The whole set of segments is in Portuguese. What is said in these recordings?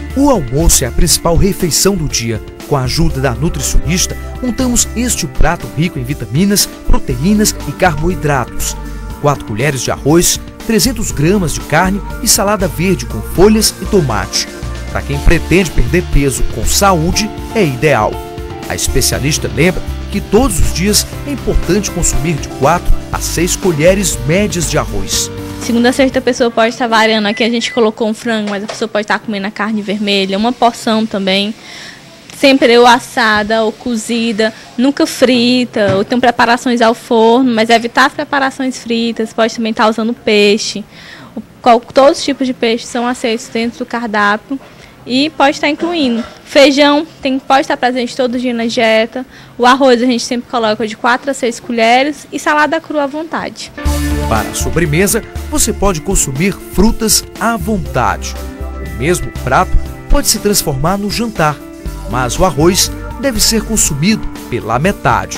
O almoço é a principal refeição do dia. Com a ajuda da nutricionista, montamos este prato rico em vitaminas, proteínas e carboidratos. 4 colheres de arroz, 300 gramas de carne e salada verde com folhas e tomate. Para quem pretende perder peso com saúde, é ideal. A especialista lembra que todos os dias é importante consumir de 4 a 6 colheres médias de arroz. Segunda a sexta a pessoa pode estar variando, aqui a gente colocou um frango, mas a pessoa pode estar comendo a carne vermelha, uma porção também. Sempre ou assada ou cozida, nunca frita, ou tem preparações ao forno, mas evitar as preparações fritas, pode também estar usando peixe. Todos os tipos de peixe são aceitos dentro do cardápio e pode estar incluindo. Feijão pode estar presente todo dia na dieta. O arroz a gente sempre coloca de 4 a 6 colheres e salada crua à vontade. Para a sobremesa, você pode consumir frutas à vontade. O mesmo prato pode se transformar no jantar, mas o arroz deve ser consumido pela metade.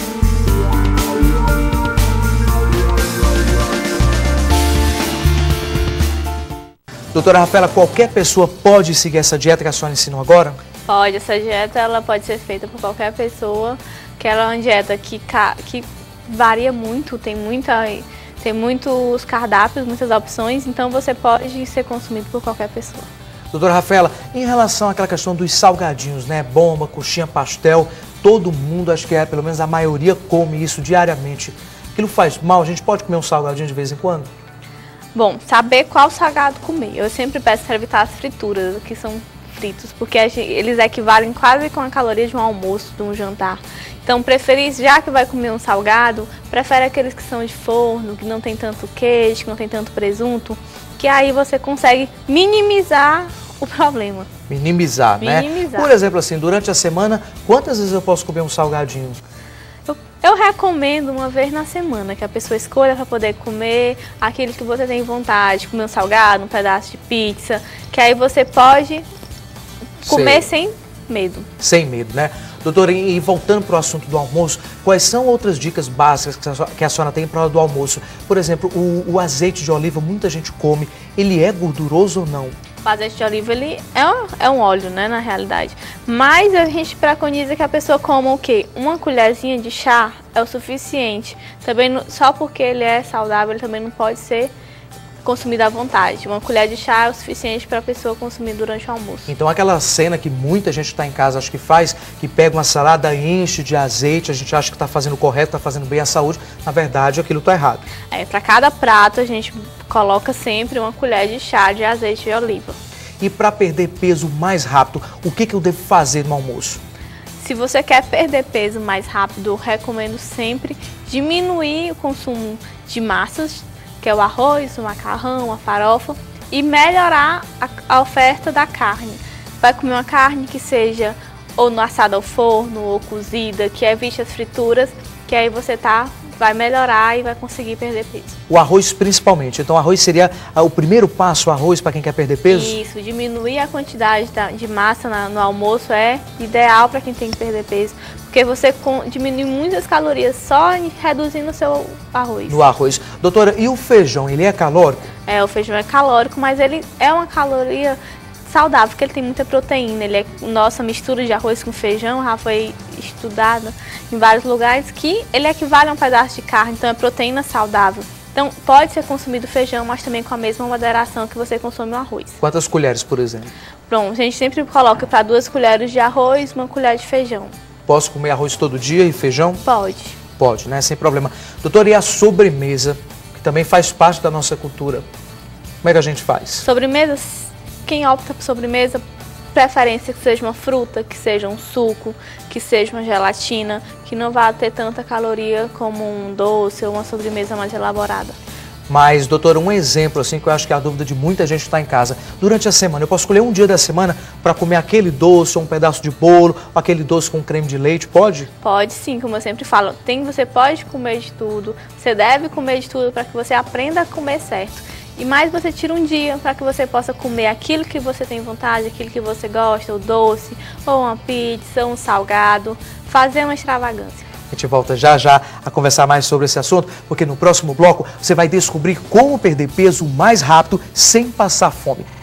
Doutora Rafaela, qualquer pessoa pode seguir essa dieta que a senhora ensinou agora? Pode, essa dieta ela pode ser feita por qualquer pessoa, que ela é uma dieta que varia muito, tem muitos cardápios, muitas opções, então você pode ser consumido por qualquer pessoa. Doutora Rafaela, em relação àquela questão dos salgadinhos, né? Bomba, coxinha, pastel, todo mundo, acho que pelo menos a maioria come isso diariamente. Aquilo faz mal? A gente pode comer um salgadinho de vez em quando? Bom, saber qual salgado comer. Eu sempre peço para evitar as frituras, que são fritos, porque eles equivalem quase com a caloria de um almoço, de um jantar. Então, preferir, já que vai comer um salgado, prefere aqueles que são de forno, que não tem tanto queijo, que não tem tanto presunto, que aí você consegue minimizar o problema. Minimizar, né? Por exemplo, assim, durante a semana, quantas vezes eu posso comer um salgadinho? Eu recomendo uma vez na semana, que a pessoa escolha para poder comer aquilo que você tem vontade, comer um salgado, um pedaço de pizza, que aí você pode comer sem medo. Sem medo, né? Doutora, e voltando para o assunto do almoço, quais são outras dicas básicas que a senhora tem para a hora do almoço? Por exemplo, o azeite de oliva, muita gente come, ele é gorduroso ou não? O azeite de oliva, ele é um óleo, né, na realidade. Mas a gente preconiza que a pessoa coma o quê? Uma colherzinha de chá é o suficiente. Também, só porque ele é saudável, ele também não pode ser consumido à vontade. Uma colher de chá é o suficiente para a pessoa consumir durante o almoço. Então aquela cena que muita gente está em casa, acho que faz, que pega uma salada, enche de azeite, a gente acha que está fazendo o correto, está fazendo bem à saúde, na verdade aquilo está errado. Para cada prato a gente coloca sempre uma colher de chá de azeite de oliva. E para perder peso mais rápido, o que eu devo fazer no almoço? Se você quer perder peso mais rápido, eu recomendo sempre diminuir o consumo de massas, que é o arroz, o macarrão, a farofa, e melhorar a oferta da carne. Vai comer uma carne que seja ou assada ao forno ou cozida, que evite as frituras, que aí você vai melhorar e vai conseguir perder peso. O arroz principalmente, então o arroz seria o primeiro passo, o arroz para quem quer perder peso? Isso, diminuir a quantidade de massa no almoço é ideal para quem tem que perder peso, porque você diminui muitas calorias só reduzindo o seu arroz. No arroz. Doutora, e o feijão, ele é calórico? O feijão é calórico, mas ele é uma caloria saudável, porque ele tem muita proteína. Nossa mistura de arroz com feijão já foi estudada em vários lugares que ele equivale a um pedaço de carne, então é proteína saudável. Então pode ser consumido feijão, mas também com a mesma moderação que você consome o arroz. Quantas colheres, por exemplo? Pronto, a gente sempre coloca para 2 colheres de arroz, 1 colher de feijão. Posso comer arroz todo dia e feijão? Pode. Pode, né? Sem problema. Doutora, e a sobremesa, que também faz parte da nossa cultura? Como é que a gente faz? Sobremesas, quem opta por sobremesa, preferência que seja uma fruta, que seja um suco, que seja uma gelatina, que não vá ter tanta caloria como um doce ou uma sobremesa mais elaborada. Mas, doutora, um exemplo assim que eu acho que é a dúvida de muita gente está em casa. Durante a semana, eu posso escolher um dia da semana para comer aquele doce ou um pedaço de bolo, ou aquele doce com creme de leite, pode? Pode sim, como eu sempre falo. Você pode comer de tudo, você deve comer de tudo para que você aprenda a comer certo. E mais você tira um dia para que você possa comer aquilo que você tem vontade, aquilo que você gosta, o doce, ou uma pizza, ou um salgado, fazer uma extravagância. A gente volta já já a conversar mais sobre esse assunto, porque no próximo bloco você vai descobrir como perder peso mais rápido sem passar fome.